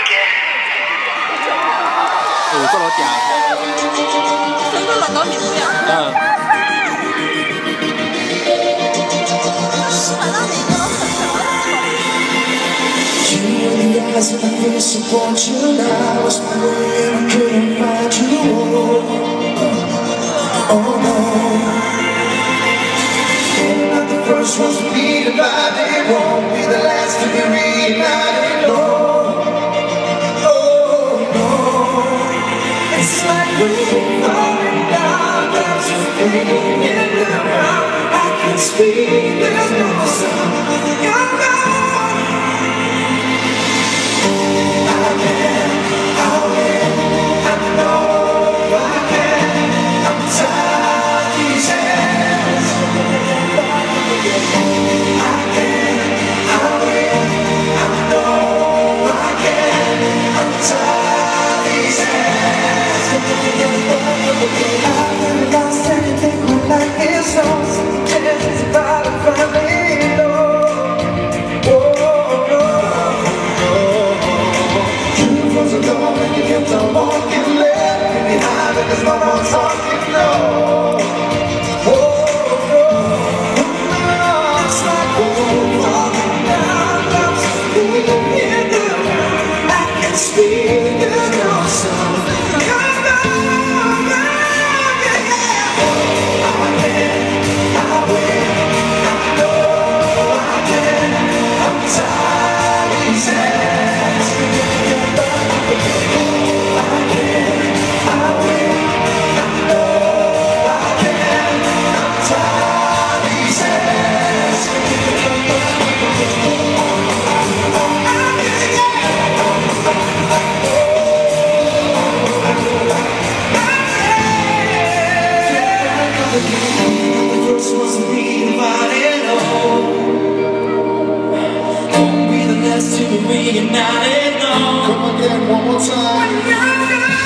個老屌。 整個輪到你不了。基本上每個都很熟。 As I face upon you now, I was wondering I couldn't find you. Oh no, we're not the first ones to be divided, won't be the last to be reunited. No, oh no, it's like we're falling down, there's a thing in the ground. I can speak, there's no sound. You're gone. Reunited, no. Come again one more time.